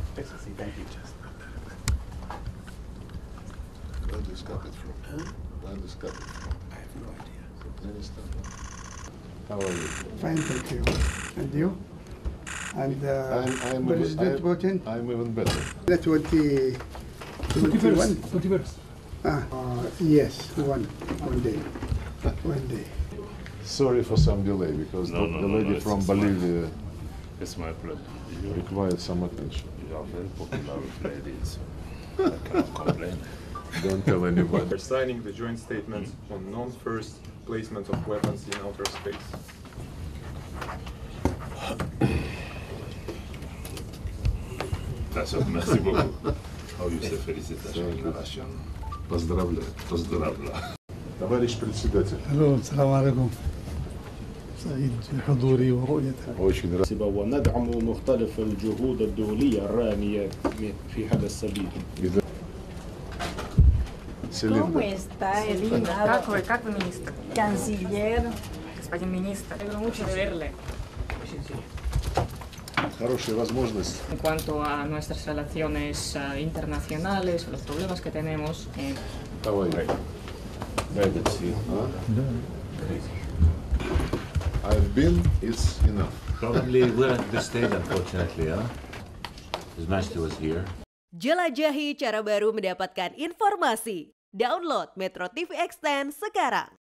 Thank you. Where do you got it from? Where do you got it from? I have no idea. Afghanistan. How are you? Fine, thank you. And you? And I'm President Putin? I'm even better. The 21? 21st. Yes, one day. One day. Sorry for some delay because the lady from Bolivia It's my pleasure. required some attention. You are very popular with ladies. I cannot complain. Don't tell anybody. We're signing the joint statement on non-first placement of weapons in outer space. Merci beaucoup. How you say félicitations in Russian? Поздравляю. Поздравляю. Товарищ председатель, Hello, السلام عليكم. سعيد بحضوري ورؤيتك. очень рад. وندعم مختلف الجهود الدولية الرامية في هذا السبيل. ¿Cómo está el Как вы, министр? canciller? Господин министр. Me alegro mucho de verle. Хорошая возможность. En cuanto a nuestras relaciones internacionales, los problemas que tenemos, How are you? Very good to see you. I've been, it's enough. Probably we're at this stage, unfortunately, huh? His Majesty was here. Jelajahi cara baru mendapatkan informasi. Download MetroTV Extend sekarang.